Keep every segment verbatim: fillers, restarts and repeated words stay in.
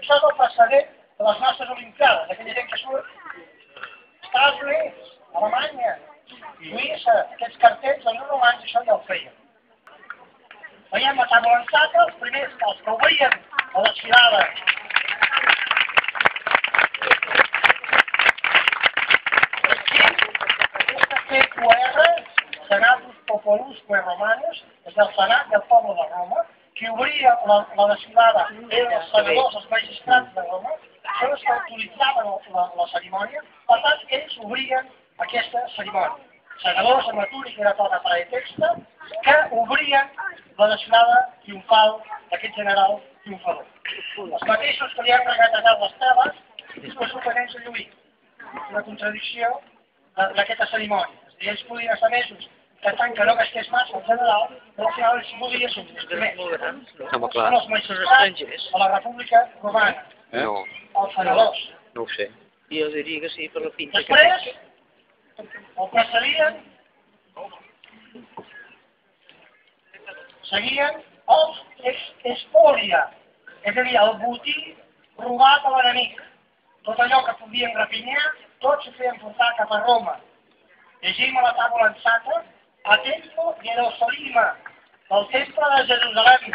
això és el precedent de les nostres olimpiades, aquella gent que surt Estats Units, Alemanya, Suïssa, aquests cartells, els romans, això ja ho feien. Veiem a taula en saca, els primers, els que obrien a la desfilada. Este Q R, Senatus Populusque Romanus, és del Senat del poble de Roma, qui obria la, la desfilada eren els senadors, els magistrats de Roma, són els que autoritzaven la, la cerimònia, per tant, ells obrien aquesta cerimònia. Senadors amb la túnica i la tota per a texta, que obrien la desfilada triomfal d'aquest general triomfador. Els mateixos que li han regategat les teles, després ho penens a lluir. Una contradicció d'aquesta cerimònia. És a dir, ells podien estar mesos cantant que no gastés massa el general, però al final ells volien ser els primers. Són els magistrats de la República Romana. No. Els senadors. No ho sé. Jo diria que sí, per la pinta que Després, el precedien, seguien els espolia, és a dir, el botí robat a l'enemic. Tot allò que podien rapinyar, tot s'ho feien portar cap a Roma. Llegim a la taula en saca, a Templo Jerusalem, del Temple de Jerusalem.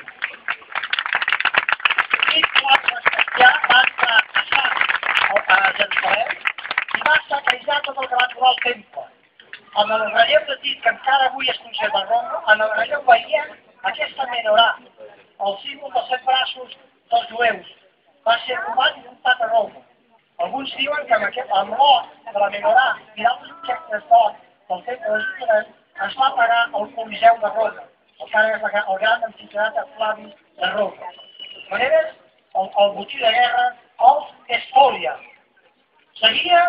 I quan ja van passar a Jerusalem i va saquejar tot el que va trobar al temple. En el relleu de dit que encara avui es conserva a Roma, en el relleu veiem aquesta menorà, el símbol dels set braços dels jueus. Va ser robat i portat a Roma. Alguns diuen que amb, aquest, amb l'or de la menorà i d'altres objectes d'or del temple de Jerusalem es va pagar al Coliseu de Roma, el que ara és el gran amfiteatre Flavi de Roma. De maneres, el, el botí de guerra, els espolia. Seguia,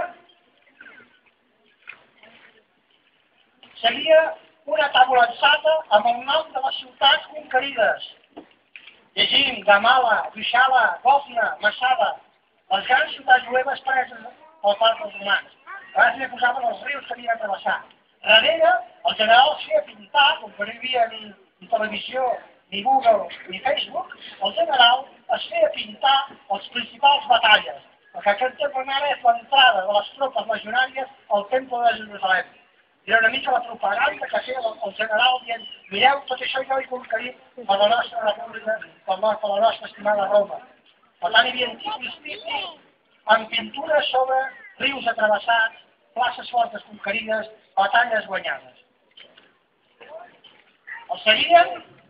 seguia una taula ensata amb el nom de les ciutats conquerides. Llegim Gamala, Rushala, Bosna, Masada, les grans ciutats jueves preses pel part dels romans. A vegades li posaven els rius que havien de travessar. Darrere, el general es feia pintar, com que no hi havia ni, ni televisió, ni Google, ni Facebook, el general es feia pintar les principals batalles. El que contemplava és l'entrada de les tropes legionàries al temple de Jerusalem. Era una mica la propaganda que feia el, el general dient mireu, tot això jo he conquerit per la nostra república, per la, per la nostra estimada Roma. Per tant, hi havia títols típics amb pintures sobre rius atravessats, places fortes conquerides, batalles guanyades. Els seguien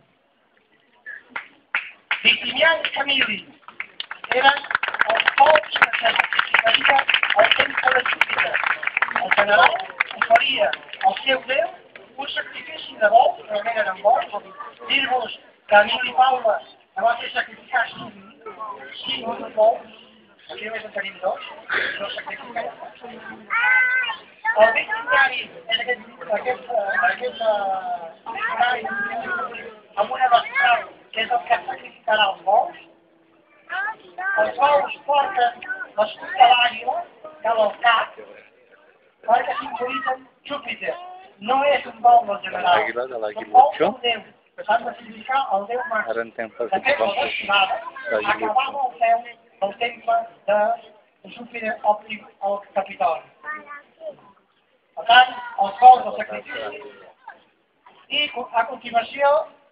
Victimian i Camili. Eren els pocs que se sacrificaria al temple de Júpiter. El general oferia al seu déu un sacrifici de bou, realment eren bous. Dir-vos que Emili Paula va fer sacrificar cinc bous. Aquí només en tenim dos, no sacrificarem. El victimari és aquest, aquest, aquest victimari amb una vestal que és el que sacrificarà els bous. Els bous porten l'escut de l'àguila, que és el cap, perquè simbolitzen Júpiter. No és un bou del general, L'àguila de l'àguila un bou això? del déu, que s'han de significar el déu màxim. Ara entenc De fet, la desfilada acabava el peu del temple de Júpiter òptim al Capitoli. Per tant, els bous del sacrifici. I a continuació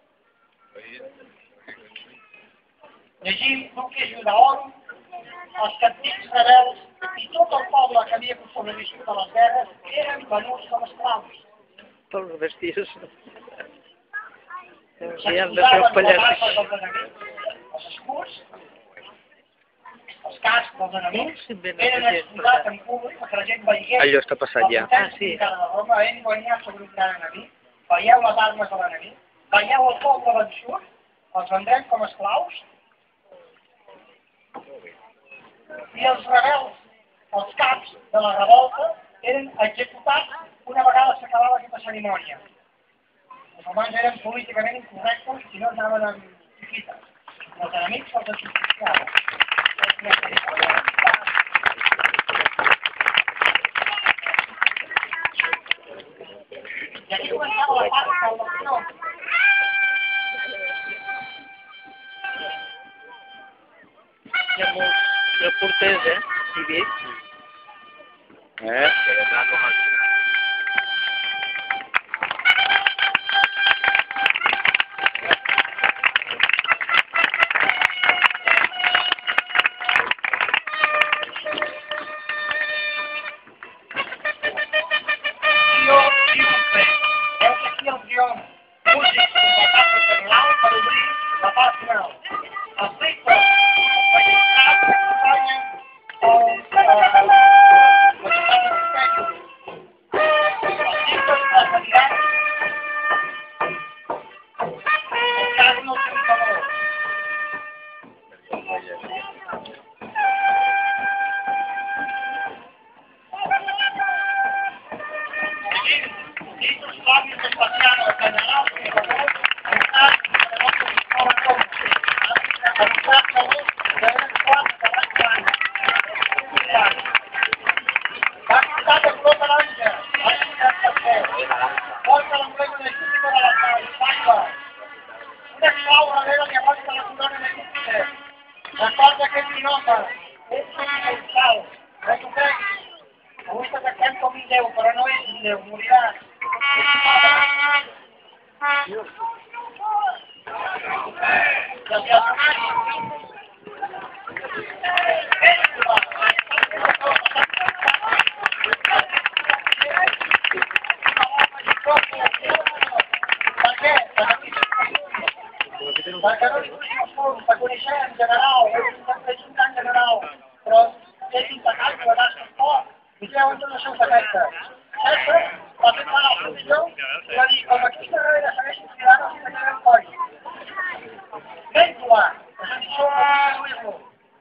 llegim Duques Judaorum, els captius rebels i tot el poble que havia sobreviscut a les guerres eren venuts com esclaus. pels vestits. S'exposaven les armes dels enemics, els escuts, els cascs dels enemics, eren exposats en públic perquè la gent veiés Allò està passat ja. Ah, sí. de Roma, ell guanyar sobre un gran enemic, veieu les armes de l'enemic, veieu el poble vençut, els vendrem com esclaus, i els rebels, els caps de la revolta, eren executats una vegada s'acabava aquesta cerimònia. Els romans eren políticament incorrectes i no anaven amb chiquites. Els enemics se'ls execuciaven. I aquí començava la part del Barceló. I el porters, eh? Si bé. Eh? Tio Triomfe. Heu aquí el triomf. Músics contratats per general per obrir la part final. Els lectors, els magistrats que acompanyen els magistrats assistents. Els lectors i els candidats els casen al seu favor. Títols còpies especials al general i al favor, entrat de la nostra escola Roma. Entrat de l'ús de les quatre de l'any blanc. Va portar de color taronja, va estudiar per fer. Porta l'emblema de Júpiter a la espatlla. Una clau darrere li aguanta la corona de Júpiter. Recorda aquest binocle. És universal. No t'ho creguis. Avui t'atacem com un déu, però no és un déu, moriràs. Perquè no li puguin els punts, te coneixem en general, és un tant general, però és impecable, la tasca és fort, i treuen tots els seus defectes. Sempre va fer clar al professor i va dir, com aquí darrere segueixin cridant, els tindrem coll. Ben trobat, és a dir, som per conduir-lo.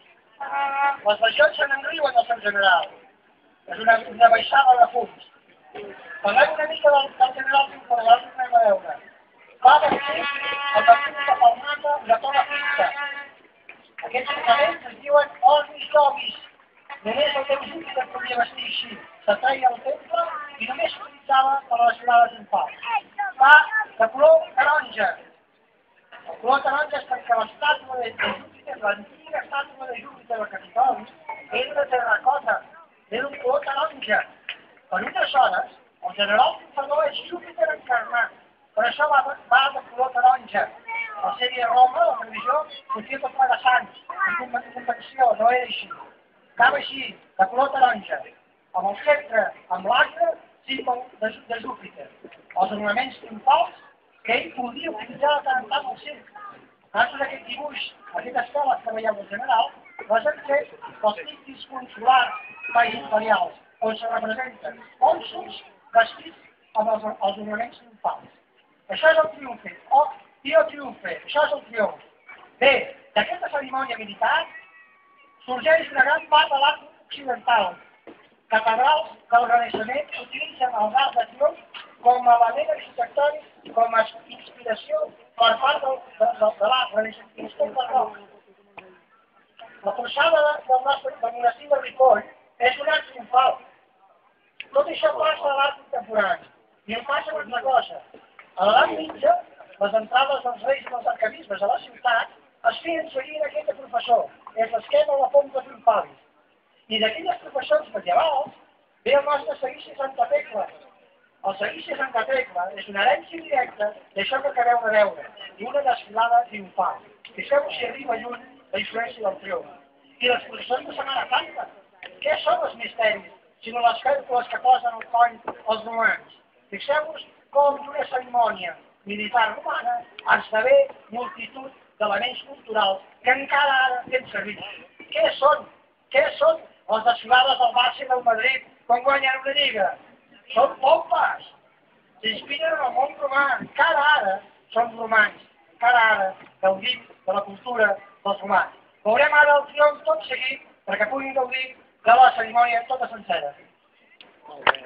Les legions se n'enriuen del seu general. És una, una baixada de fums. Parlem una mica del, del general Triomfador, ara ho anem a veure. Va vestir el vestit de palmata de tota pinta. Aquests ornaments es diuen ornis d'obis. Només el déu Júpiter podia vestir així. S'atreia al temple i només s'utilitzava per a les jornades triomfals. Va de color taronja. El color taronja és perquè l'estàtua de Júpiter, l'antiga estàtua de Júpiter al Capitoli, era de terracota, era un color taronja. Per unes hores, el general triomfador és Júpiter encarnat, per això va, va de color taronja. La sèrie Roma, la televisió, sortia tot ple de sants, en convenció, no era així. Acaba així, de color taronja, amb el sceptre, amb l'àguila, símbol de, de Júpiter. Els ornaments triomfals que ell podia utilitzar de tant en tant al circ. Gràcies a aquest dibuix, aquestes teles que veieu del general, les han fet els típics consulars país imperials, on se representen cònsols vestits amb els, els ornaments triomfals. Això és el triomfe, o Tio Triomfe, això és el triomf. Bé, d'aquesta cerimònia militar sorgeix una gran part de l'art occidental. Catedrals del Renaixement utilitzen els arcs de triomf com a element arquitectònic, com a inspiració per part del, de, de, de l'art renaixentista i barroc. La porxada del nostre del monestir de Ripoll és un art triomfal. Tot això passa a l'art contemporani. I em passa una altra cosa. A l'edat mitja, les entrades dels reis i dels arquebisbes a la ciutat es feien seguint aquest professor, és l'esquema de la Pompa Triomfalis. I d'aquelles professors medievals ve el nostre seguici Santa Tecla. El seguici Santa Tecla és una herència directa d'això que acabeu de veure, i una desfilada triomfal. Fixeu-vos si arriba lluny la influència del triomf. I les processons de Setmana Santa. Què són els misteris, sinó les càlcules que posen al coll els romans? Fixeu-vos com d'una cerimònia militar romana esdevé multitud d'elements culturals que encara ara fem servir. Què són? Què són les desfilades del Barça i del Madrid quan guanyen una lliga? Són pompes. S'inspiren en el món romà. Encara ara som romans. Encara ara gaudim de la cultura dels romans. Veurem ara el triomf tot seguit perquè puguin gaudir de la cerimònia tota sencera. Molt bé.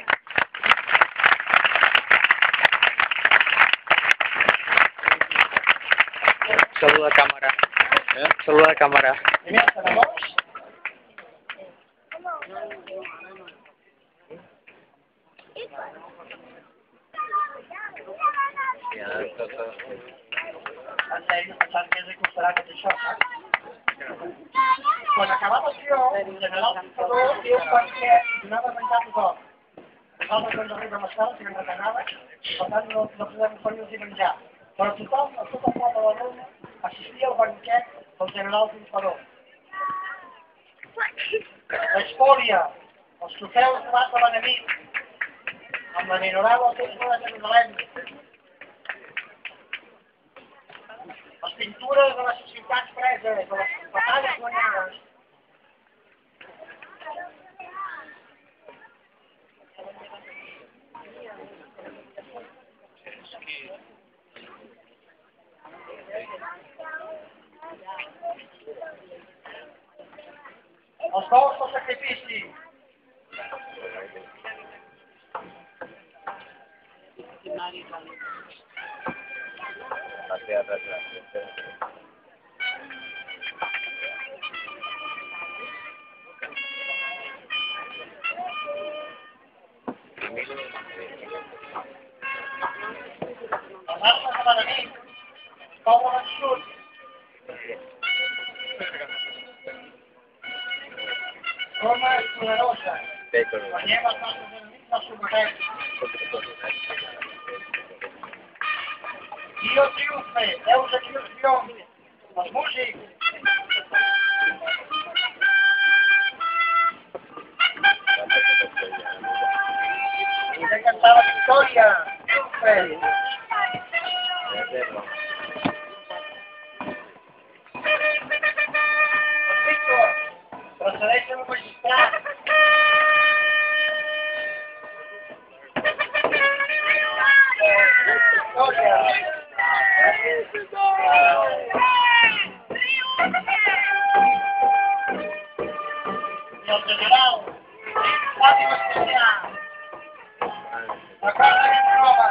Saluda a càmera. Eh? Saluda a càmera. Primer, tenemos. Ja, tot, En sèrio, pensant que és de costarà aquest això, saps? Quan acaba l'elevació, el general Picador diu perquè donava menjar a tothom. Nosaltres ens arriba amb escala, si ben recanada, per tant no, no podem oferir-los menjar. Però tothom, a tot el poble de Roma, assistia al banquet del general Picador. L'espòlia, els trofeus robats de l'enemic, amb la minorada del temple de Jerusalem, les pintures de les ciutats preses, de les batalles guanyades. Els bous del sacrifici. La tierra es la Les armes de l'enemic, poble vençut. Roma és poderosa. Guanyem els nostres enemics dels sometem. Dio triomfe, Deus aquí el triomf. Els músics. I de cantar la victòria. Triomfe. Els Víctor procedeixen el magistrat. Victòria. I el general Fàtima Especià. La cosa és nova.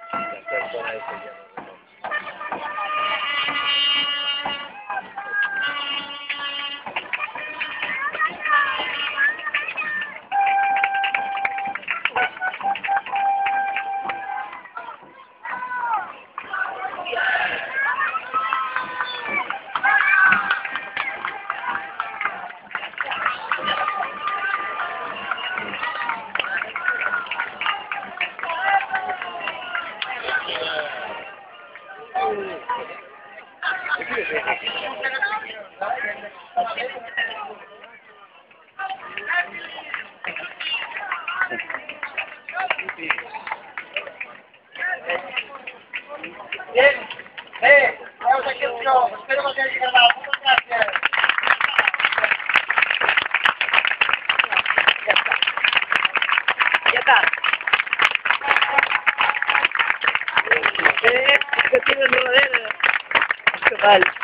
Bien, bé, veus aquí el joc, espero que us hagi agradat, moltes gràcies. Ja està. Eh, que tienes rodadera. Qué mal.